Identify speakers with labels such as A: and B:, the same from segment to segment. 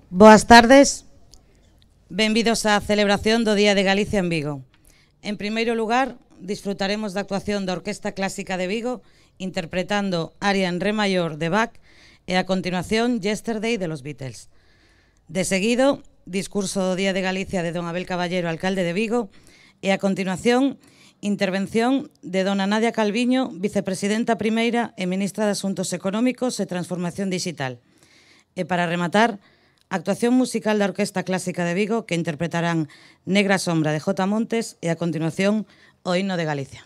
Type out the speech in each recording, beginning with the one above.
A: Boas tardes, benvidos á celebración do Día de Galicia en Vigo. En primeiro lugar, disfrutaremos da actuación da Orquesta Clásica de Vigo interpretando aria en re maior de Bach e a continuación Yesterday de los Beatles. De seguido, discurso do Día de Galicia de don Abel Caballero, alcalde de Vigo, e a continuación intervención de dona Nadia Calviño, vicepresidenta primeira e ministra de Asuntos Económicos e Transformación Digital. E para rematar, actuación musical da Orquesta Clásica de Vigo que interpretarán Negra Sombra de J. Montes e a continuación o Himno de Galicia.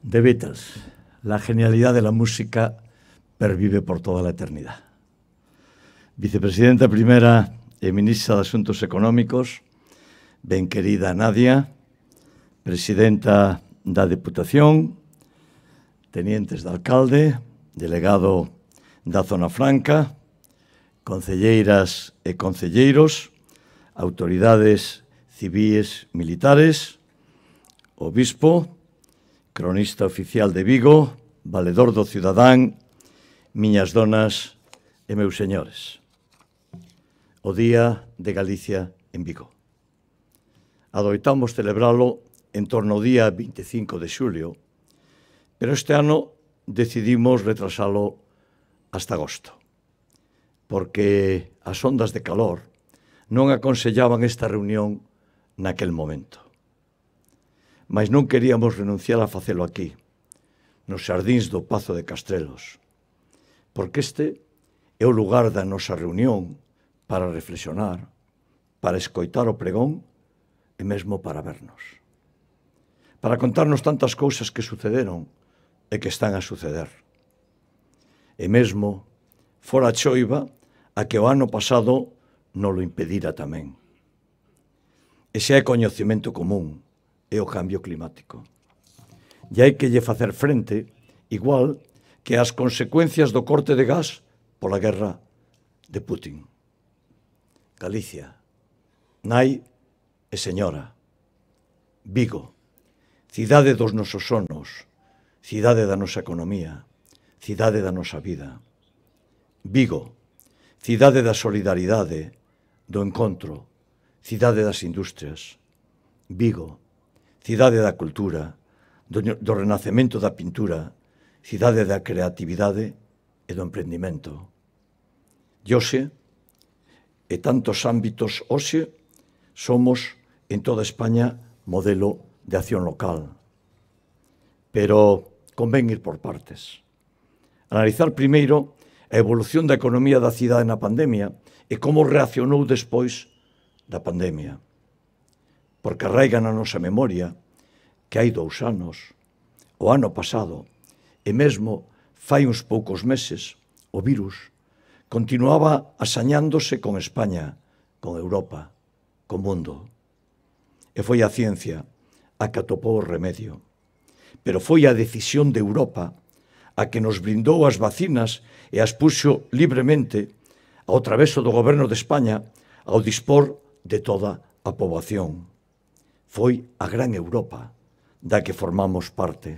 B: The Beatles, la genialidad de la música pervive por toda la eternidad. Vicepresidenta primera e ministra de Asuntos Económicos, ben querida Nadia, presidenta da Deputación, tenientes de alcalde, delegado da Zona Franca, concelleiras e concelleiros, autoridades civis militares, obispo, cronista oficial de Vigo, valedor do cidadán, miñas donas e meus señores. O Día de Galicia en Vigo. Adoitamos celebralo en torno ao día 25 de xulio, pero este ano decidimos retrasalo hasta agosto, porque as ondas de calor non aconsellaban esta reunión naquel momento. Mas non queríamos renunciar a facelo aquí, nos xardíns do Pazo de Castrelos, porque este é o lugar da nosa reunión para reflexionar, para escoitar o pregón e mesmo para vernos. Para contarnos tantas cousas que sucederon e que están a suceder. E mesmo fora a choiva a que o ano pasado non lo impedira tamén. E xa é coñecemento común, é o cambio climático. E hai que lle facer frente igual que as consecuencias do corte de gas pola guerra de Putin. Galicia, nai e señora. Vigo, cidade dos nosos sonos, cidade da nosa economía, cidade da nosa vida. Vigo, cidade da solidaridade, do encontro, cidade das industrias. Vigo, cidade da cultura, do renacemento da pintura, cidade da creatividade e do emprendimento. E hoxe, e tantos ámbitos hoxe, somos en toda España modelo de acción local. Pero convén ir por partes. Analizar primeiro a evolución da economía da cidade na pandemia e como reaccionou despois da pandemia. Porque arraiga na nosa memoria que hai 2 anos, o ano pasado, e mesmo fai uns poucos meses, o virus continuaba asañándose con España, con Europa, co mundo. E foi a ciencia a que atopou o remedio. Pero foi a decisión de Europa a que nos brindou as vacinas e as puxo libremente ao traveso do goberno de España ao dispor de toda a poboación. Foi a gran Europa da que formamos parte.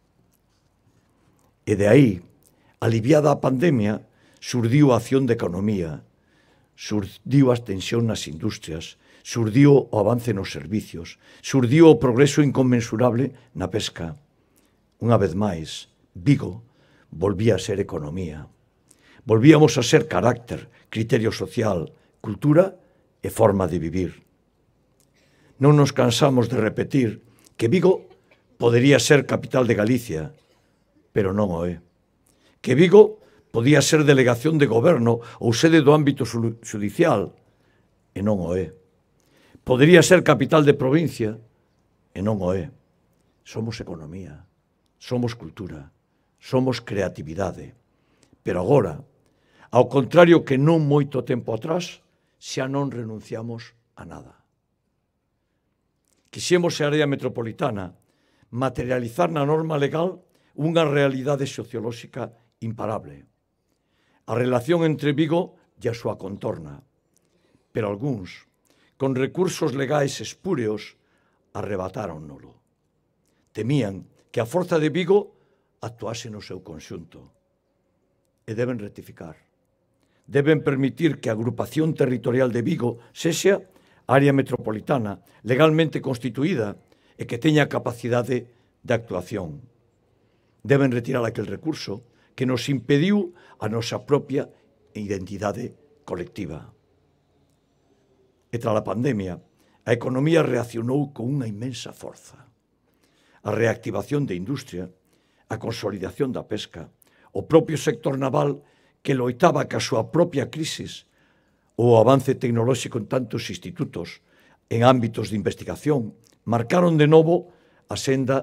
B: E de aí, aliviada a pandemia, surdiu a acción de economía, surdiu a tensión nas industrias, surdiu o avance nos servicios, surdiu o progreso inconmensurable na pesca. Unha vez máis, Vigo volvía a ser economía. Volvíamos a ser carácter, criterio social, cultura e forma de vivir. Non nos cansamos de repetir que Vigo podería ser capital de Galicia, pero non o é. Que Vigo podía ser delegación de goberno ou sede do ámbito judicial, e non o é. Podería ser capital de provincia, e non o é. Somos economía, somos cultura, somos creatividade. Pero agora, ao contrario que non moito tempo atrás, xa non renunciamos a nada. Quixemos a área metropolitana materializar na norma legal unha realidade sociolóxica imparable. A relación entre Vigo e a súa contorna. Pero algúns, con recursos legais espúreos, arrebatáronnolo. Temían que a forza de Vigo actuase no seu conxunto. E deben rectificar. Deben permitir que a agrupación territorial de Vigo sexa área metropolitana legalmente constituída e que teña capacidade de actuación. Deben retirar aquel recurso que nos impediu a nosa propia identidade colectiva. E tras a pandemia, a economía reaccionou con unha inmensa forza. A reactivación da industria, a consolidación da pesca, o propio sector naval que loitaba ca súa propia crisis, o avance tecnolóxico en tantos institutos en ámbitos de investigación, marcaron de novo a senda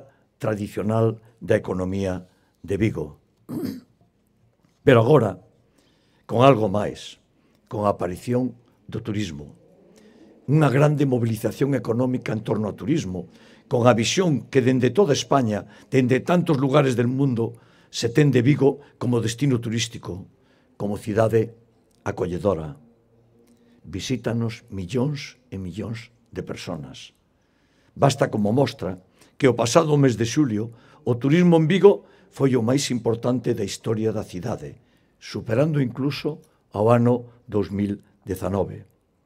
B: tradicional da economía de Vigo. Pero agora, con algo máis, con a aparición do turismo. Unha grande movilización económica en torno ao turismo, con a visión que dende toda España, dende tantos lugares del mundo, se ten de Vigo como destino turístico, como cidade acolledora. Visítanos millóns e millóns de personas. Basta como mostra que o pasado mes de xulio o turismo en Vigo foi o máis importante da historia da cidade, superando incluso ao ano 2019.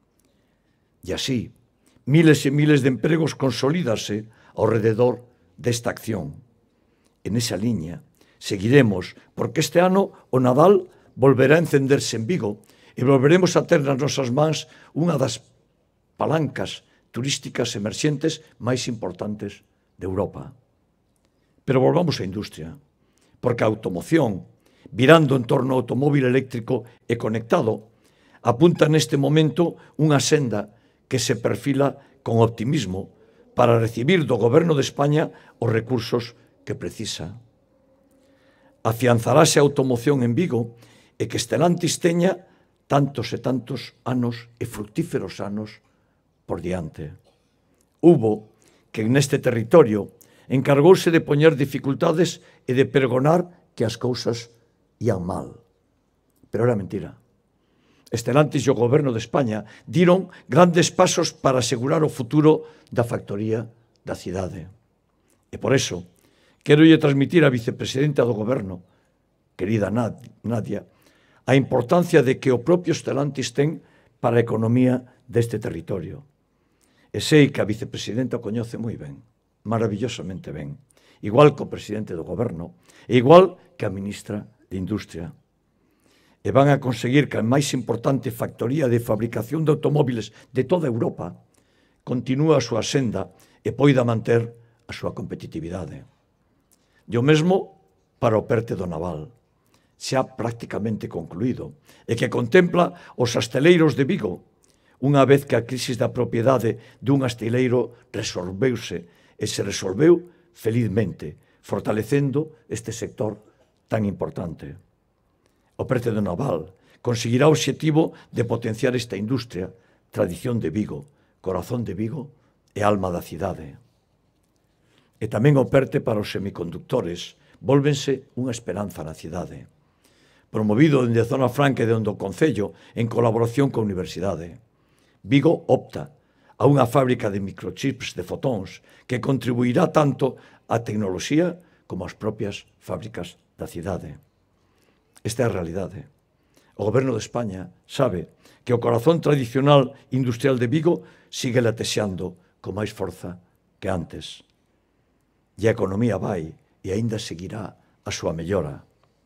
B: E así, miles e miles de empregos consolídase ao rededor desta acción. En esa liña, seguiremos, porque este ano o Nadal volverá a encenderse en Vigo e volveremos a ter nas nosas mans unha das palancas turísticas emerxentes máis importantes de Europa. Pero volvamos á industria, porque a automoción, virando en torno ao automóvil eléctrico e conectado, apunta neste momento unha senda que se perfila con optimismo para recibir do Goberno de España os recursos que precisa. Afianzarase a automoción en Vigo e que Stellantis teña tantos e tantos anos e fructíferos anos por diante. Hubo que neste territorio encargouse de poñer dificultades e de pregonar que as cousas ían mal. Pero era mentira. Stellantis e o Goberno de España diron grandes pasos para asegurar o futuro da factoría da cidade. E por eso, quero lle transmitir á vicepresidenta do Goberno, querida Nadia, a importancia de que o propio Stellantis ten para a economía deste territorio. E sei que a vicepresidenta o coñece moi ben, maravillosamente ben, igual que o presidente do Goberno, e igual que a ministra de Industria. E van a conseguir que a máis importante factoría de fabricación de automóviles de toda Europa continúe a súa senda e poida manter a súa competitividade. E o mesmo para o PERTE do Naval, xa prácticamente concluído, e que contempla os asteleiros de Vigo, unha vez que a crisis da propiedade dun asteleiro resolveuse e se resolveu felizmente, fortalecendo este sector tan importante. O PERTE do Naval conseguirá o obxectivo de potenciar esta industria, tradición de Vigo, corazón de Vigo e alma da cidade. E tamén o PERTE para os semiconductores vólvense unha esperanza na cidade. Promovido dende a Zona Franca e dende o Concello en colaboración coa Universidade. Vigo opta a unha fábrica de microchips de fotóns que contribuirá tanto á tecnoloxía como ás propias fábricas da cidade. Esta é a realidade. O Goberno de España sabe que o corazón tradicional industrial de Vigo sigue latexando con máis forza que antes. E a economía vai e aínda seguirá a súa mellora.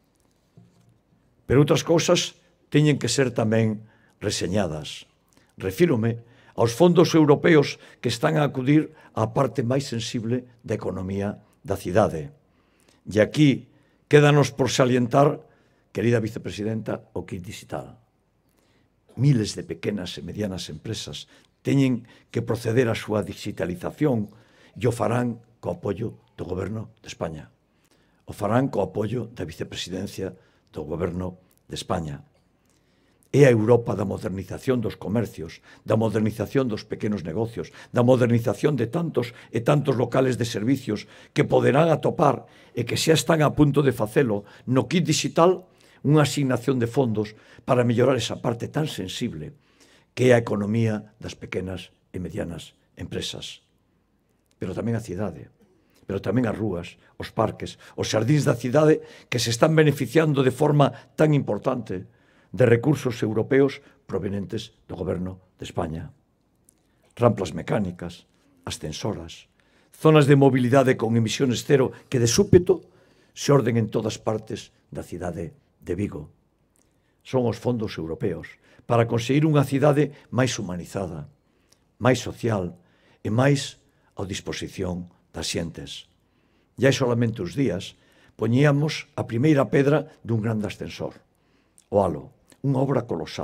B: Pero outras cousas teñen que ser tamén reseñadas. Refírome aos fondos europeos que están a acudir á parte máis sensible da economía da cidade. E aquí quédanos por salientar, querida vicepresidenta, o kit digital. Miles de pequenas e medianas empresas teñen que proceder á súa digitalización e o farán co apoio do Goberno de España. O farán co apoio da vicepresidencia do Goberno de España. É a Europa da modernización dos comercios, da modernización dos pequenos negocios, da modernización de tantos e tantos locales de servicios que poderán atopar e que xa están a punto de facelo no kit digital unha asignación de fondos para mellorar esa parte tan sensible que é a economía das pequenas e medianas empresas. Pero tamén a cidade, pero tamén as rúas, os parques, os xardíns da cidade que se están beneficiando de forma tan importante de recursos europeos provenientes do Goberno de España. Ramplas mecánicas, ascensoras, zonas de mobilidade con emisións cero que de súpeto se orden en todas partes da cidade de Vigo. Son os fondos europeos para conseguir unha cidade máis humanizada, máis social e máis a disposición das xentes. E hai solamente uns días poñíamos a primeira pedra dun grande ascensor, o Halo, unha obra colosal,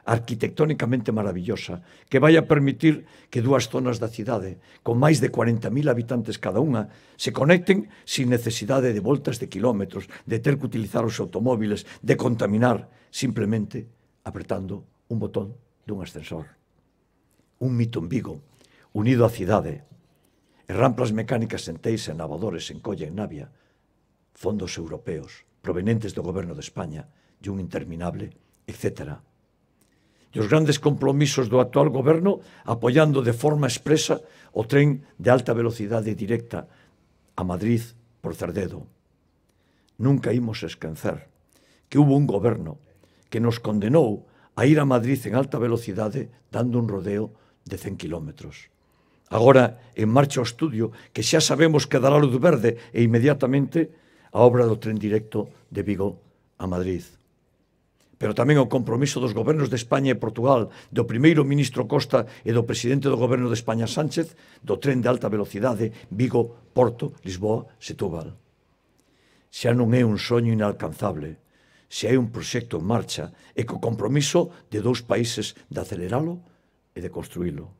B: arquitectónicamente maravillosa que vai a permitir que dúas zonas da cidade, con máis de 40.000 habitantes cada unha, se conecten sin necesidade de voltas de kilómetros, de ter que utilizar os automóviles, de contaminar, simplemente apretando un botón dun ascensor. Un mito en Vigo, unido á cidade, e ramplas mecánicas en Teixa, en Navadores, en Colla, en Navia, fondos europeos provenientes do goberno de España e un interminable, etc. E os grandes compromisos do actual goberno apoiando de forma expresa o tren de alta velocidade directa a Madrid por Cerdedo. Nunca imos esquecer que hubo un goberno que nos condenou a ir a Madrid en alta velocidade dando un rodeo de 100 kilómetros. Agora, en marcha o estudio, que xa sabemos que dará luz verde e inmediatamente a obra do tren directo de Vigo a Madrid. Pero tamén o compromiso dos gobernos de España e Portugal, do primeiro ministro Costa e do presidente do goberno de España Sánchez, do tren de alta velocidade Vigo, Porto, Lisboa, Setúbal. Xa non é un soño inalcanzable, xa é un proxecto en marcha e co compromiso de dous países de aceleralo e de construílo.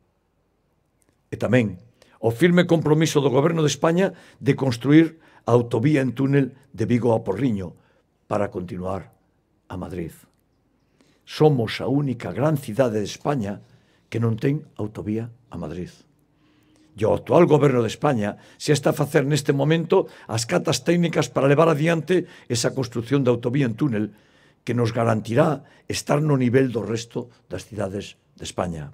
B: E tamén o firme compromiso do goberno de España de construir a autovía en túnel de Vigo a Porriño para continuar a Madrid. Somos a única gran cidade de España que non ten autovía a Madrid. E o actual goberno de España xa está a facer neste momento as catas técnicas para levar adiante esa construción de autovía en túnel que nos garantirá estar no nivel do resto das cidades de España.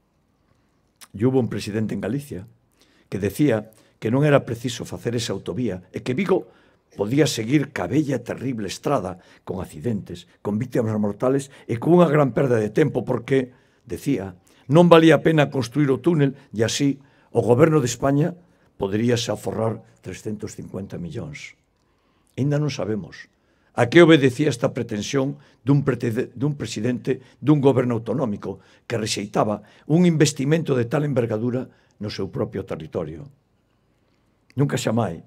B: E hubo un presidente en Galicia que decía que non era preciso facer esa autovía e que Vigo podía seguir ca bella e terrible estrada con accidentes, con víctimas mortales e con unha gran perda de tempo porque, decía, non valía a pena construir o túnel e así o goberno de España poderíase aforrar 350 millóns. Ainda non sabemos a que obedecía esta pretensión dun presidente dun goberno autonómico que rexeitaba un investimento de tal envergadura no seu propio territorio. Nunca xamais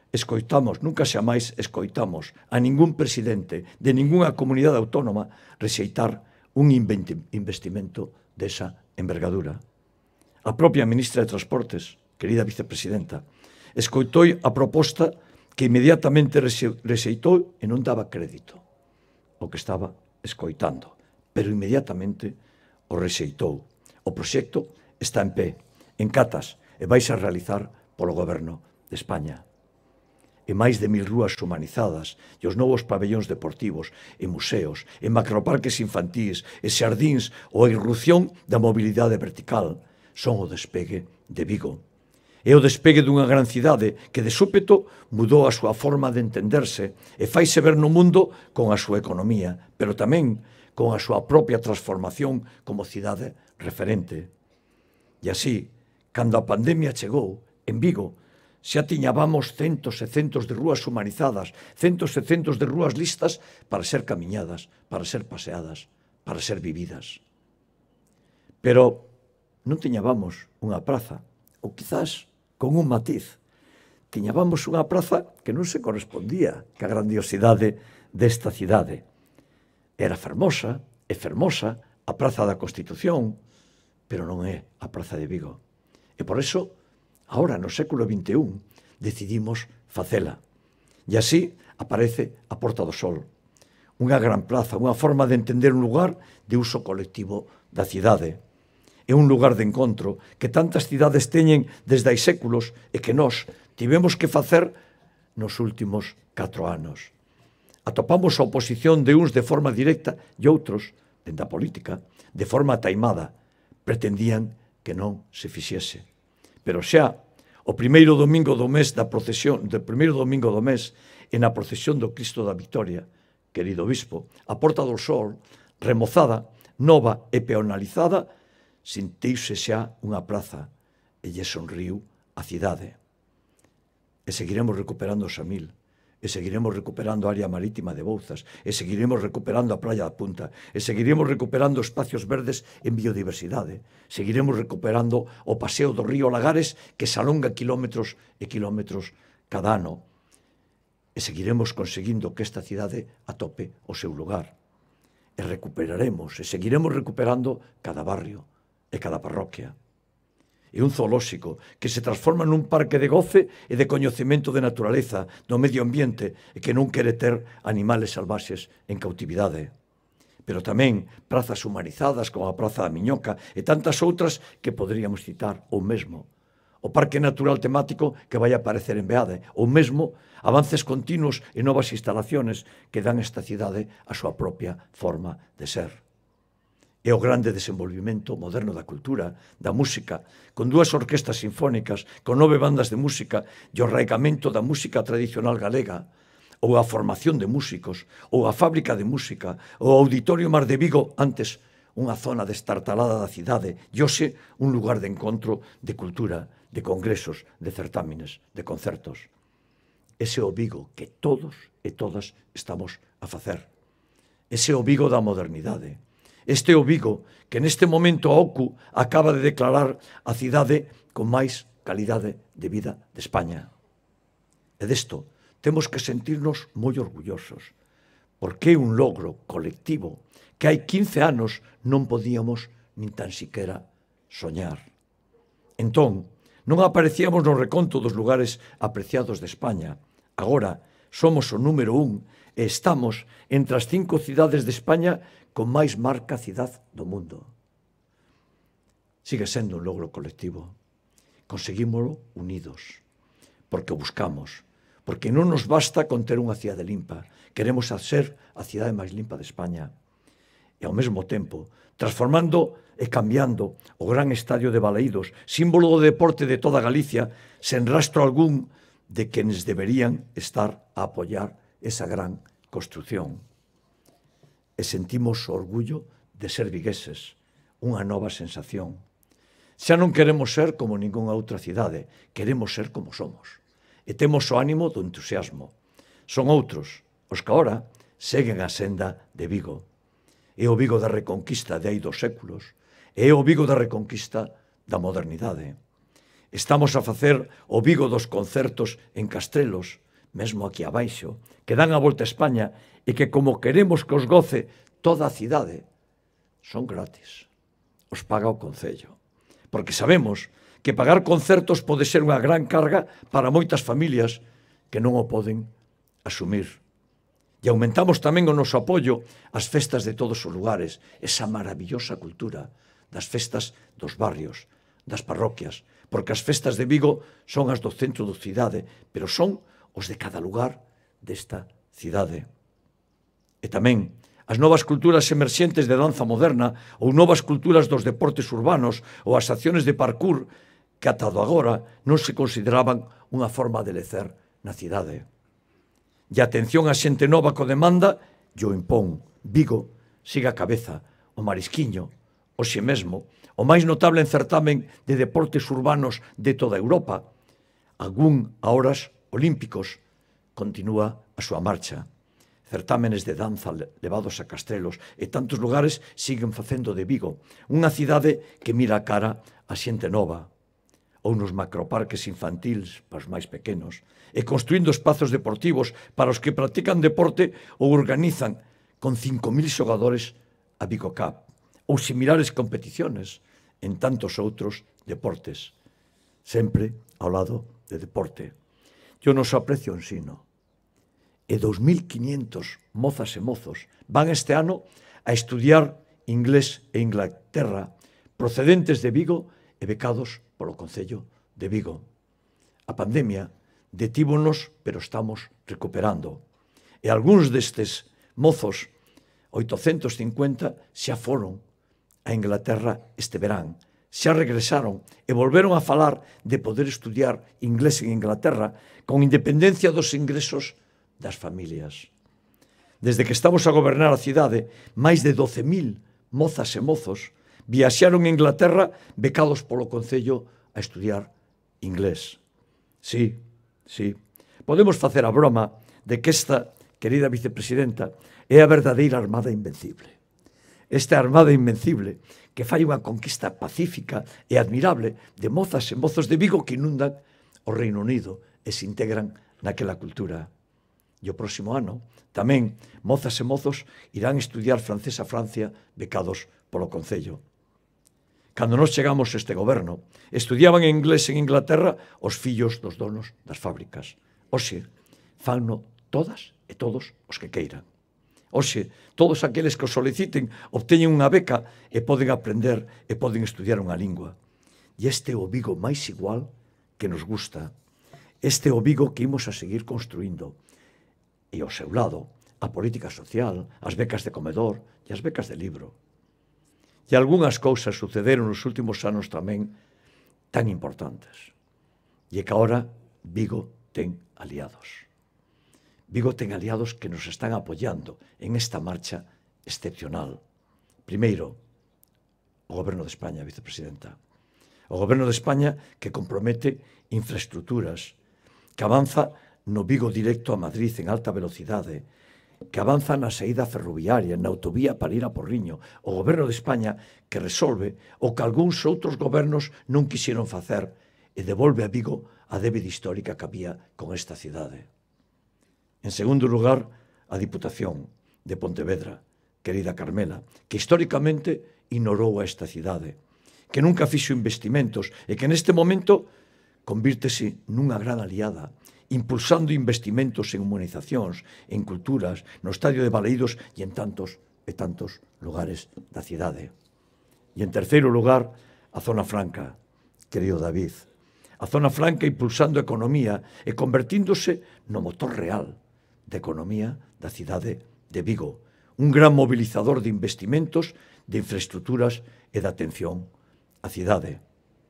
B: escoitamos a ningún presidente de ningunha comunidade autónoma rexeitar un investimento desa envergadura. A propia ministra de Transportes, querida vicepresidenta, escoitou a proposta que inmediatamente rexeitou e non daba crédito ao que estaba escoitando, pero inmediatamente o rexeitou. O proxecto está en pé, en catas, e vais a realizar polo goberno de España. E máis de 1000 rúas humanizadas e os novos pabellóns deportivos e museos, e macroparques infantís e xardíns ou a irrupción da mobilidade vertical son o despegue de Vigo. É o despegue dunha gran cidade que de súpeto mudou a súa forma de entenderse e faise ver no mundo con a súa economía, pero tamén con a súa propia transformación como cidade referente. E así, cando a pandemia chegou, en Vigo, xa tiñábamos centos e centos de rúas humanizadas, centos e centos de rúas listas para ser camiñadas, para ser paseadas, para ser vividas. Pero non tiñábamos unha praza, ou quizás con un matiz. Tiñábamos unha praza que non se correspondía ca grandiosidade desta cidade. Era fermosa, é fermosa, a Praza da Constitución, pero non é a Praza de Vigo. E por eso, agora, no século XXI, decidimos facela. E así aparece a Porta do Sol. Unha gran plaza, unha forma de entender un lugar de uso colectivo da cidade. É un lugar de encontro que tantas cidades teñen desde hai séculos e que nós tivemos que facer nos últimos 4 anos. Atopamos a oposición de uns de forma directa e outros, dende a política, de forma taimada. Pretendían que non se fixese. Pero xa, o primeiro domingo do mes da procesión, do primeiro domingo do mes, e na procesión do Cristo da Victoria, querido bispo, a Porta do Sol, remozada, nova e peonalizada, sinteuse xa unha praza e lle sonriu a cidade. E seguiremos recuperando o Samil, e seguiremos recuperando a área marítima de Bouzas, e seguiremos recuperando a Praia da Punta, e seguiremos recuperando espacios verdes en biodiversidade, seguiremos recuperando o paseo do río Lagares que se alonga kilómetros e kilómetros cada ano, e seguiremos conseguindo que esta cidade atope o seu lugar. e recuperaremos, e seguiremos recuperando cada barrio e cada parroquia. E un zoolóxico que se transforma nun parque de goce e de coñecemento de naturaleza, do medio ambiente, e que non quere ter animales salvaxes en cautividade. Pero tamén prazas humanizadas como a Praza da Miñoca e tantas outras que poderíamos citar, ou mesmo o Parque Natural Temático que vai aparecer en Beade, ou mesmo avances continuos e novas instalaciones que dan a esta cidade a súa propia forma de ser. E o grande desenvolvimento moderno da cultura, da música, con 2 orquestas sinfónicas, con 9 bandas de música e o arraigamento da música tradicional galega, ou a formación de músicos, ou a fábrica de música, ou o Auditorio Mar de Vigo, antes unha zona destartalada da cidade, e hoxe un lugar de encontro de cultura, de congresos, de certámenes, de concertos. Ese é o Vigo que todos e todas estamos a facer. Ese é o Vigo da modernidade. Este é o Vigo que neste momento a OCU acaba de declarar a cidade con máis calidade de vida de España. E desto temos que sentirnos moi orgullosos, porque é un logro colectivo que hai 15 anos non podíamos nin tan siquera soñar. Entón, non aparecíamos no reconto dos lugares apreciados de España. Agora somos o número 1 e estamos entre as 5 cidades de España con máis marca cidade do mundo. Sigue sendo un logro colectivo. Conseguímolo unidos, porque o buscamos, porque non nos basta con ter unha cidade limpa. Queremos ser a cidade máis limpa de España. E ao mesmo tempo, transformando e cambiando o gran estadio de Balaídos, símbolo do deporte de toda Galicia, sen rastro algún de quenes deberían estar a apoiar esa gran construción. E sentimos o orgullo de ser vigueses, unha nova sensación. Xa non queremos ser como ningunha outra cidade, queremos ser como somos. E temos o ánimo do entusiasmo. Son outros, os que agora seguen a senda de Vigo. É o Vigo da reconquista de hai 2 séculos, é o Vigo da reconquista da modernidade. Estamos a facer o Vigo dos concertos en Castrelos, mesmo aquí abaixo, que dan a volta a España e que, como queremos que os goce toda a cidade, son gratis. Os paga o Concello. Porque sabemos que pagar concertos pode ser unha gran carga para moitas familias que non o poden asumir. E aumentamos tamén o noso apoio ás festas de todos os lugares, esa maravillosa cultura das festas dos barrios, das parroquias, porque as festas de Vigo son as do centro da cidade, pero son os de cada lugar desta cidade. E tamén as novas culturas emerxentes de danza moderna ou novas culturas dos deportes urbanos ou as acciones de parkour que ata do agora non se consideraban unha forma de lecer na cidade. E atención a xente nova co demanda e o impón. Vigo siga a cabeza, o Marisquiño, hoxe mesmo, o máis notable en certamen de deportes urbanos de toda Europa. Algún a horas olímpicos continúa a súa marcha. Certámenes de danza levados a Castrelos e tantos lugares siguen facendo de Vigo unha cidade que mira a cara a xente nova, ou nos macroparques infantiles para os máis pequenos, e construindo espazos deportivos para os que practican deporte ou organizan con 5.000 xogadores a Vigo Cup, ou similares competiciones en tantos outros deportes, sempre ao lado de deporte. E o noso aprecio ensino. E 2.500 mozas e mozos van este ano a estudiar inglés e Inglaterra, procedentes de Vigo e becados polo Concello de Vigo. A pandemia detívonos, pero estamos recuperando. E algúns destes mozos, 850, xa foron a Inglaterra este verán. Xa regresaron e volveron a falar de poder estudiar inglés en Inglaterra con independencia dos ingresos das familias. Desde que estamos a gobernar a cidade, máis de 12.000 mozas e mozos viaxaron a Inglaterra becados polo Concello a estudiar inglés. Sí, sí, podemos facer a broma de que esta querida vicepresidenta é a verdadeira Armada Invencible. Esta Armada Invencible que fai unha conquista pacífica e admirable de mozas e mozos de Vigo que inundan o Reino Unido e se integran naquela cultura. E o próximo ano tamén mozas e mozos irán estudiar francés a Francia becados polo Concello. Cando nós chegamos a este goberno, estudiaban en inglés en Inglaterra os fillos dos donos das fábricas. Hoxe, fanno todas e todos os que queiran. Hoxe, todos aqueles que o soliciten obteñen unha beca e poden aprender e poden estudiar unha lingua. E este é o Vigo máis igual que nos gusta. Este é o Vigo que imos a seguir construindo. E ao seu lado, a política social, as becas de comedor e as becas de libro. E algunhas cousas sucederon nos últimos anos tamén tan importantes. E que agora Vigo ten aliados. Vigo ten aliados que nos están apoiando en esta marcha excepcional. Primeiro, o Goberno de España, vicepresidenta. O Goberno de España que compromete infraestructuras, que avanza no Vigo directo a Madrid en alta velocidade, que avanza na saída ferroviaria, na autovía para ir a Porriño. O Goberno de España que resolve o que algúns outros gobernos non quixeron facer e devolve a Vigo a débeda histórica que había con esta cidade. En segundo lugar, a Diputación de Pontevedra, querida Carmela, que históricamente ignorou a esta cidade, que nunca fixo investimentos e que neste momento convírtese nunha gran aliada, impulsando investimentos en humanizacións, en culturas, no estadio de Baleidos e en tantos e tantos lugares da cidade. E en terceiro lugar, a Zona Franca, querido David. A Zona Franca impulsando a economía e convertíndose no motor real de economía da cidade de Vigo. Un gran mobilizador de investimentos, de infraestructuras e de atención á cidade.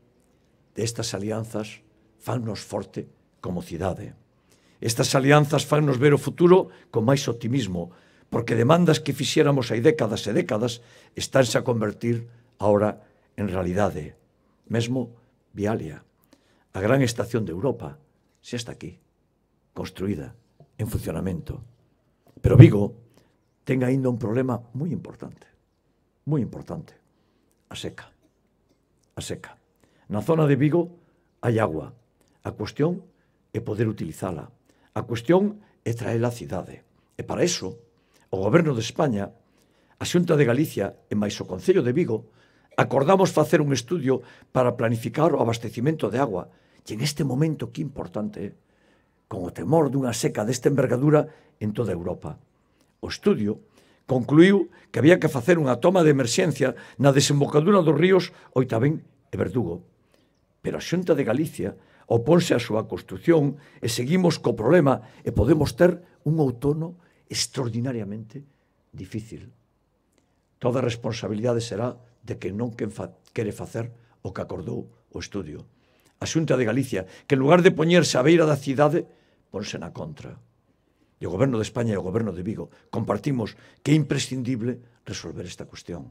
B: Destas alianzas fannos forte como cidade. Estas alianzas fannos ver o futuro con máis optimismo, porque demandas que fixéramos hai décadas e décadas estánse a convertir agora en realidade. Mesmo Vialia, a gran estación de Europa, xa está aquí, construída, en funcionamento. Pero Vigo ten aínda un problema moi importante, a seca. A seca. Na zona de Vigo hai agua. A cuestión é poder utilizala. A cuestión é traela á cidade. E para iso, o Goberno de España, a Xunta de Galicia e máis o Concello de Vigo acordamos facer un estudio para planificar o abastecimento de agua. E en este momento, que importante é, con o temor dunha seca desta envergadura en toda Europa. O estudio concluiu que había que facer unha toma de emerxencia na desembocadura dos ríos Oitabén e Verdugo. Pero a Xunta de Galicia oponse a súa construción e seguimos co problema e podemos ter un outono extraordinariamente difícil. Toda a responsabilidade será de que non quere facer o que acordou o estudio. A Xunta de Galicia, que en lugar de poñerse á beira da cidade, ponse na contra. E o Goberno de España e o Goberno de Vigo compartimos que é imprescindible resolver esta cuestión.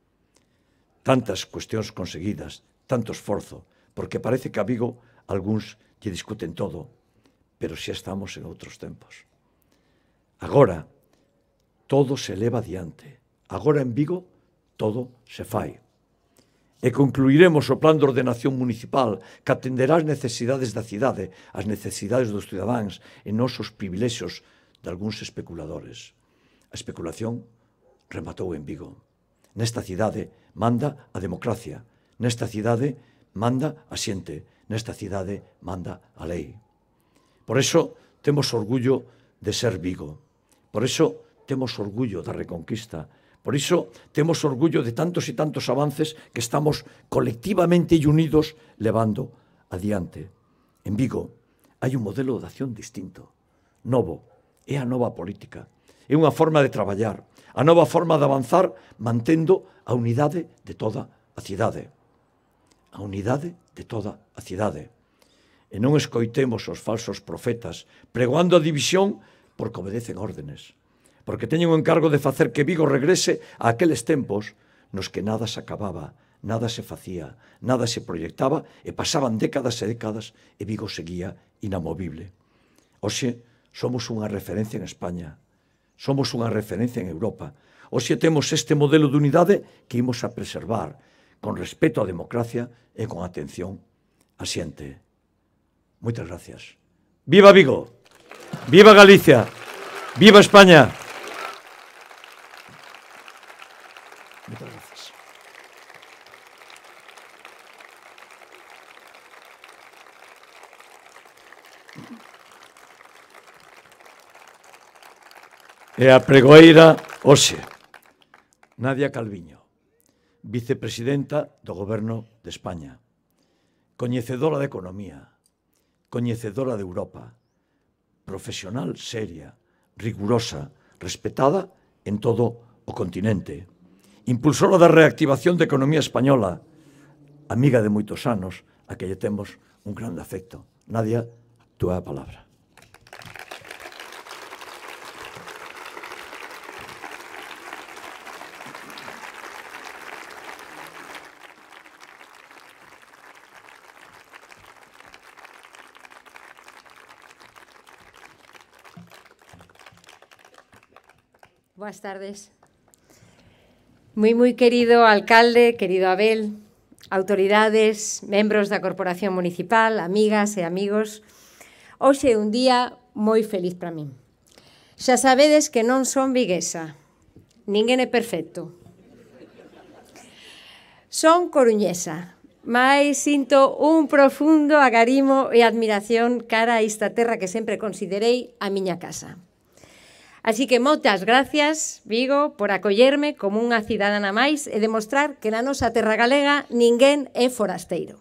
B: Tantas cuestións conseguidas, tanto esforzo, porque parece que a Vigo algúns lle discuten todo, pero xa estamos en outros tempos. Agora, todo se leva adiante. Agora en Vigo, todo se fai. E concluiremos o plan de ordenación municipal que atenderá as necesidades da cidade, as necesidades dos cidadáns e non os privilexios de algúns especuladores. A especulación rematou en Vigo. Nesta cidade manda a democracia. Nesta cidade manda a xente. Nesta cidade manda a lei. Por iso temos orgullo de ser Vigo. Por iso temos orgullo da Reconquista. Por iso temos orgullo de tantos e tantos avances que estamos colectivamente e unidos levando adiante. En Vigo hai un modelo de acción distinto, novo, é a nova política, é unha forma de traballar, a nova forma de avanzar mantendo a unidade de toda a cidade. A unidade de toda a cidade. E non escoitemos os falsos profetas pregoando a división porque obedecen órdenes, porque teñen o encargo de facer que Vigo regrese a aqueles tempos nos que nada se acababa, nada se facía, nada se proyectaba e pasaban décadas e décadas e Vigo seguía inamovible. Hoxe somos unha referencia en España, somos unha referencia en Europa. Hoxe temos este modelo de unidade que imos a preservar con respeto á democracia e con atención á xente. Moitas gracias. Viva Vigo! Viva Galicia! ¡Viva España! Muchas gracias. E a pregoeira hoxe, Nadia Calviño, vicepresidenta do Goberno de España, coñecedora de economía, coñecedora de Europa, profesional seria, rigurosa, respetada en todo o continente, impulsora da reactivación da economía española, amiga de moitos anos, a que lle temos un grande afecto. Nadia, túa palabra.
C: Buenas tardes. Muy querido alcalde, querido Abel, autoridades, membros da Corporación Municipal, amigas e amigos, hoxe é un día moi feliz para min. Xa sabedes que non son viguesa, ninguén é perfecto. Son coruñesa, mais sinto un profundo agarimo e admiración cara a esta terra que sempre considerei a miña casa. Así que moitas gracias, Vigo, por acollerme como unha cidadana máis e demostrar que na nosa terra galega ninguén é forasteiro.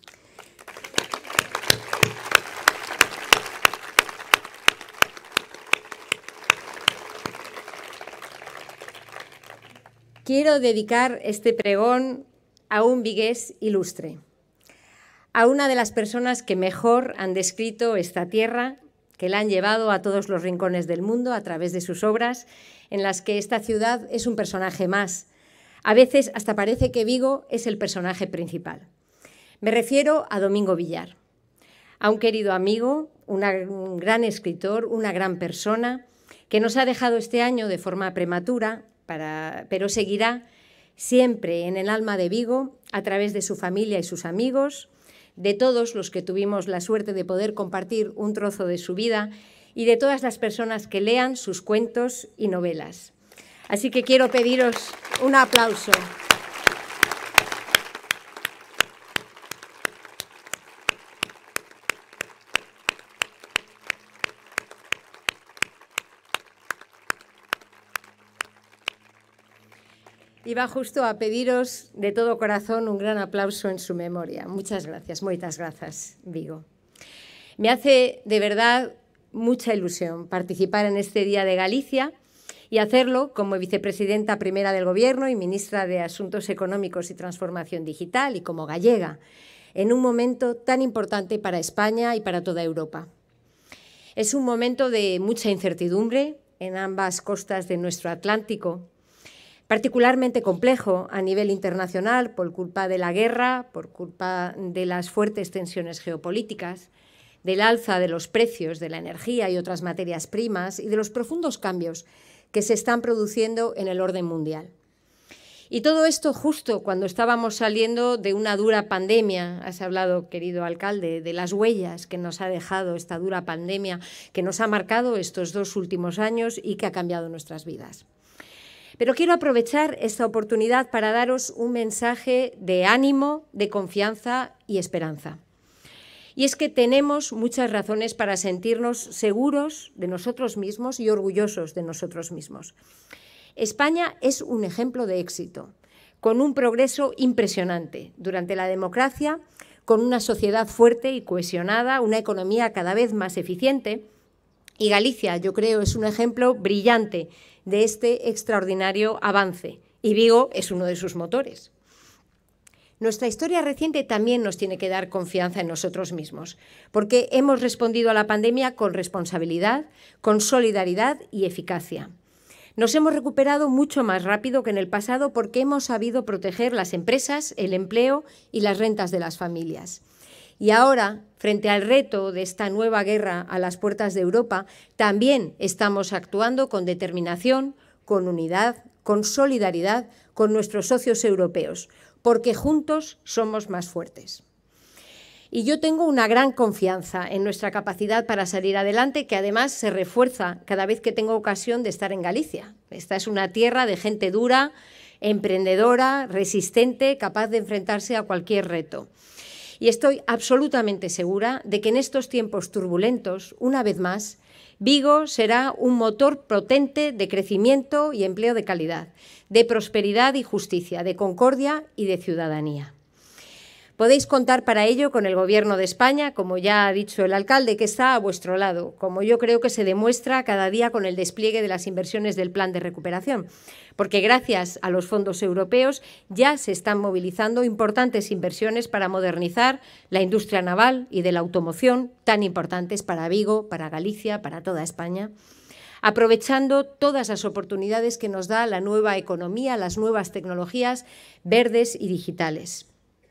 C: Quiero dedicar este pregón a un vigués ilustre, a una de las personas que mejor han descrito esta tierra, que la han llevado a todos los rincones del mundo a través de sus obras, en las que esta ciudad es un personaje más. A veces hasta parece que Vigo es el personaje principal. Me refiero a Domingo Villar, a un querido amigo, un gran escritor, una gran persona, que nos ha dejado este año de forma prematura, pero seguirá siempre en el alma de Vigo a través de su familia y sus amigos, de todos los que tuvimos la suerte de poder compartir un trozo de su vida y de todas las personas que lean sus cuentos y novelas. Así que quiero pediros un aplauso. Iba justo a pediros de todo corazón un gran aplauso en su memoria. Muchas gracias, moitas grazas, Vigo. Me hace de verdad mucha ilusión participar en este Día de Galicia y hacerlo como vicepresidenta primera del Gobierno y ministra de Asuntos Económicos y Transformación Digital y como gallega, en un momento tan importante para España y para toda Europa. Es un momento de mucha incertidumbre en ambas costas de nuestro Atlántico, particularmente complejo a nivel internacional por culpa de la guerra, por culpa de las fuertes tensiones geopolíticas, del alza de los precios de la energía y otras materias primas y de los profundos cambios que se están produciendo en el orden mundial. Y todo esto justo cuando estábamos saliendo de una dura pandemia. Has hablado, querido alcalde, de las huellas que nos ha dejado esta dura pandemia, que nos ha marcado estos 2 últimos años y que ha cambiado nuestras vidas. Pero quiero aprovechar esta oportunidad para daros un mensaje de ánimo, de confianza y esperanza. Y es que tenemos muchas razones para sentirnos seguros de nosotros mismos y orgullosos de nosotros mismos. España es un ejemplo de éxito, con un progreso impresionante durante la democracia, con una sociedad fuerte y cohesionada, una economía cada vez más eficiente. Y Galicia, yo creo, es un ejemplo brillante de este extraordinario avance, y Vigo es uno de sus motores. Nuestra historia reciente también nos tiene que dar confianza en nosotros mismos, porque hemos respondido a la pandemia con responsabilidad, con solidaridad y eficacia. Nos hemos recuperado mucho más rápido que en el pasado porque hemos sabido proteger las empresas, el empleo y las rentas de las familias. Y ahora, frente al reto de esta nueva guerra a las puertas de Europa, también estamos actuando con determinación, con unidad, con solidaridad con nuestros socios europeos, porque juntos somos más fuertes. Y yo tengo una gran confianza en nuestra capacidad para salir adelante, que además se refuerza cada vez que tengo ocasión de estar en Galicia. Esta es una tierra de gente dura, emprendedora, resistente, capaz de enfrentarse a cualquier reto. Y estoy absolutamente segura de que en estos tiempos turbulentos, una vez más, Vigo será un motor potente de crecimiento y empleo de calidad, de prosperidad y justicia, de concordia y de ciudadanía. Podéis contar para ello con el Gobierno de España, como ya ha dicho el alcalde, que está a vuestro lado, como yo creo que se demuestra cada día con el despliegue de las inversiones del Plan de Recuperación, porque gracias a los fondos europeos ya se están movilizando importantes inversiones para modernizar la industria naval y de la automoción, tan importantes para Vigo, para Galicia, para toda España, aprovechando todas las oportunidades que nos da la nueva economía, las nuevas tecnologías verdes y digitales.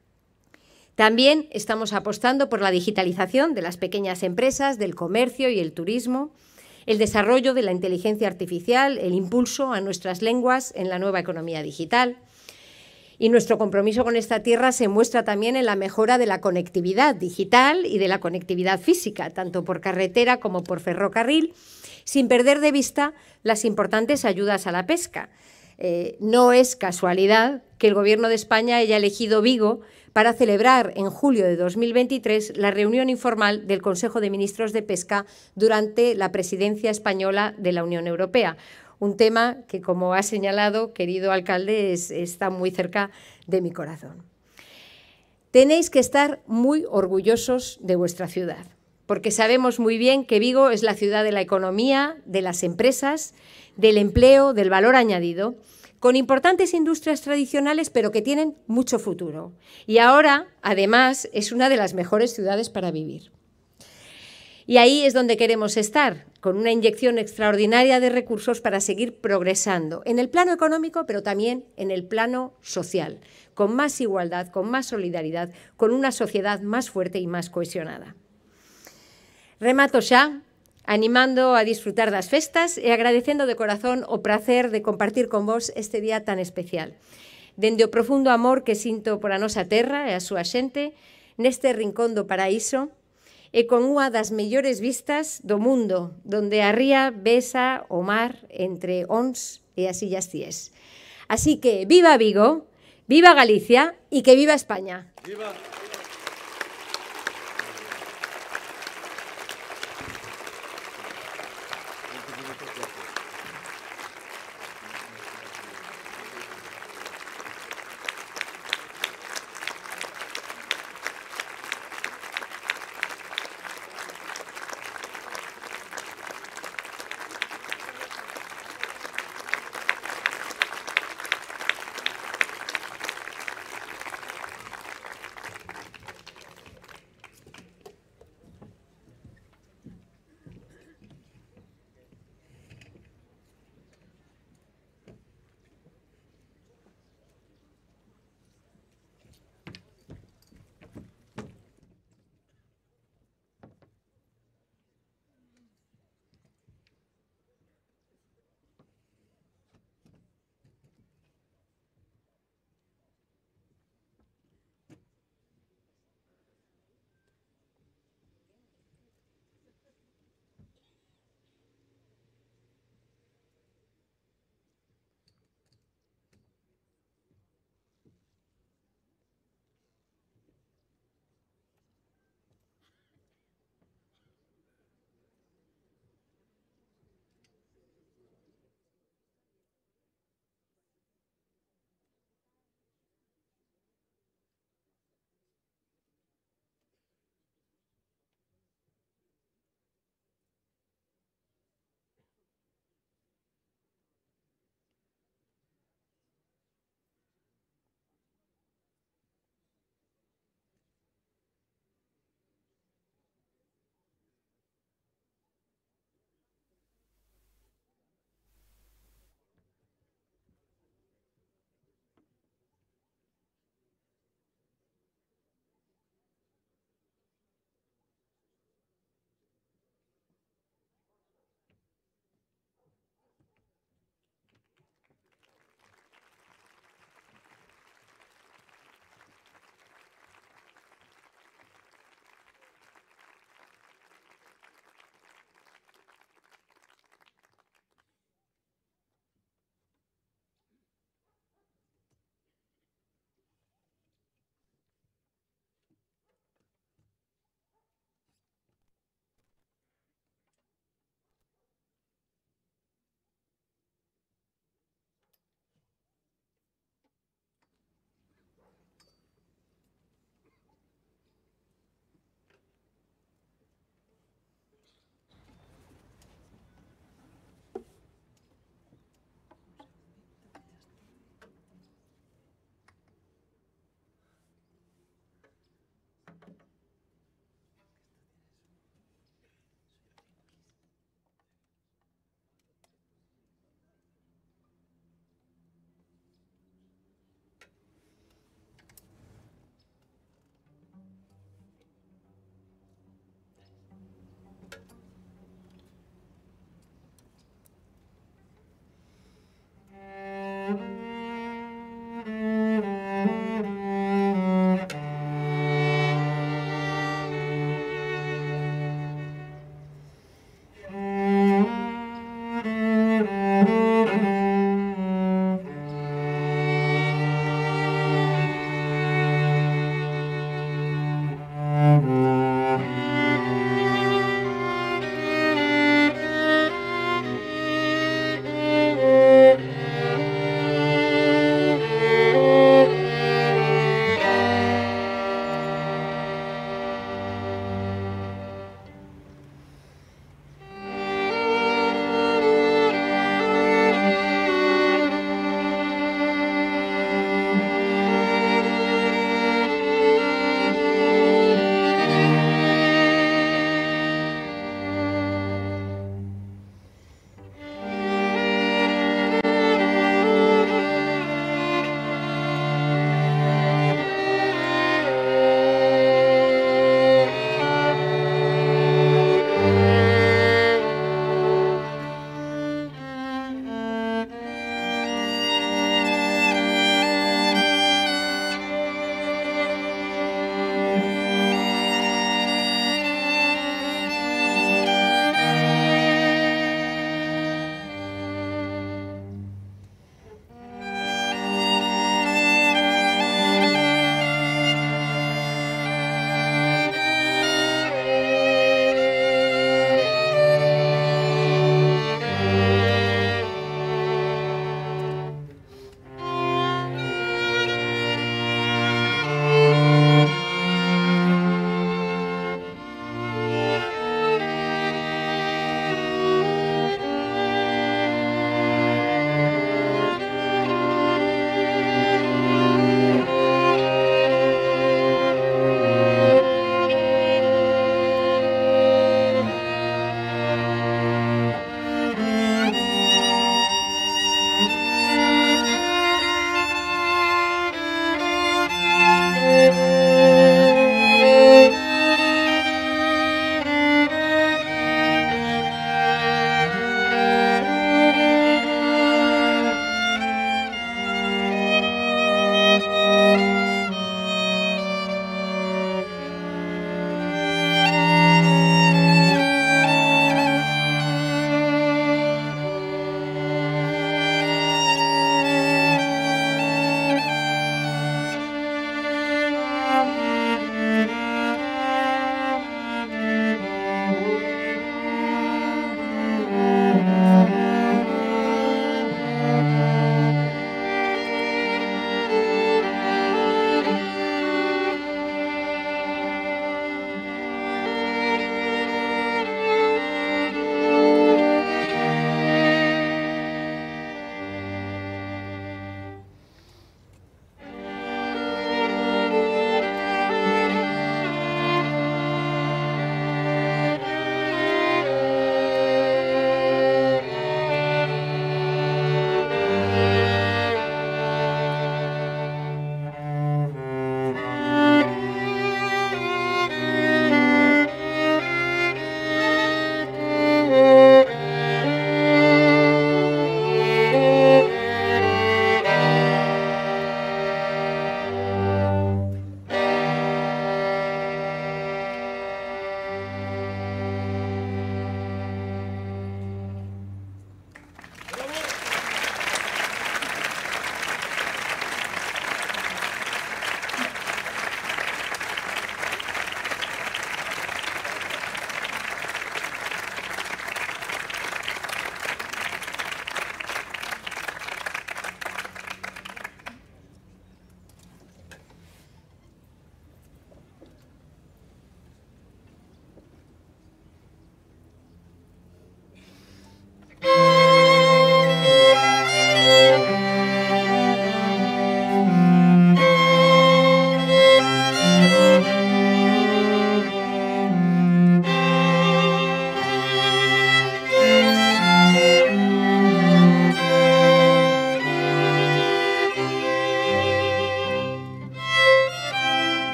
C: También estamos apostando por la digitalización de las pequeñas empresas, del comercio y el turismo, el desarrollo de la inteligencia artificial, el impulso a nuestras lenguas en la nueva economía digital. Y nuestro compromiso con esta tierra se muestra también en la mejora de la conectividad digital y de la conectividad física, tanto por carretera como por ferrocarril, sin perder de vista las importantes ayudas a la pesca. No es casualidad que el Gobierno de España haya elegido Vigo para celebrar en julio de 2023 la reunión informal del Consejo de Ministros de Pesca durante la presidencia española de la Unión Europea. Un tema que, como ha señalado, querido alcalde, está muy cerca de mi corazón. Tenéis que estar muy orgullosos de vuestra ciudad, porque sabemos muy bien que Vigo es la ciudad de la economía, de las empresas, del empleo, del valor añadido, con importantes industrias tradicionales, pero que tienen mucho futuro. Y ahora, además, es una de las mejores ciudades para vivir. Y ahí es donde queremos estar, con una inyección extraordinaria de recursos para seguir progresando en el plano económico, pero también en el plano social, con más igualdad, con más solidaridad, con una sociedad más fuerte y más cohesionada. Remato xa, animando a disfrutar das festas e agradecendo de corazón o prazer de compartir con vos este día tan especial. Dende o profundo amor que sinto por a nosa terra e a súa xente, neste rincón do paraíso, e con unha das mellores vistas do mundo, donde a ría besa o mar entre Ons e as Illas Cíes. Así que, viva Vigo, viva Galicia e que viva España. Viva.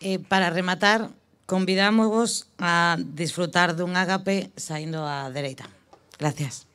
A: Para rematar, convidamos a disfrutar dun ágape saindo á dereita. Gracias.